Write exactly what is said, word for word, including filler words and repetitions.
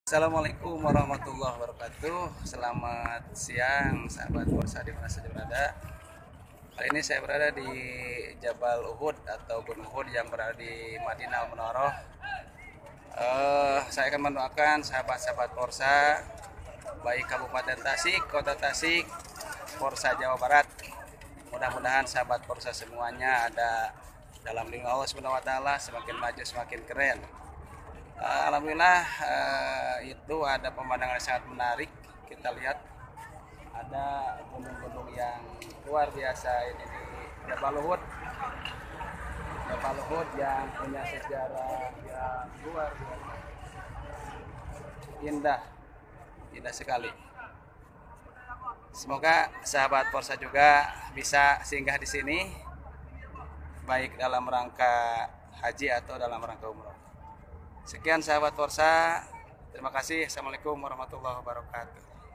Assalamualaikum warahmatullahi wabarakatuh. Selamat siang sahabat Borsa di mana saja berada. Kali ini saya berada di Jabal Uhud atau Gunung Uhud yang berada di Madinah Al-Munawwarah. Uh, saya akan mendoakan sahabat-sahabat Borsa baik Kabupaten Tasik, Kota Tasik, Borsa Jawa Barat. Mudah-mudahan sahabat Borsa semuanya ada dalam lindungan Allah Subhanahu wa taala, semakin maju semakin keren. Alhamdulillah uh, itu ada pemandangan yang sangat menarik. Kita lihat ada gunung-gunung yang luar biasa ini di Jabal Uhud. Jabal Uhud yang punya sejarah yang luar biasa. Indah, indah sekali. Semoga sahabat Borsa juga bisa singgah di sini, baik dalam rangka haji atau dalam rangka umroh. Sekian sahabat Borsa, terima kasih. Assalamualaikum warahmatullahi wabarakatuh.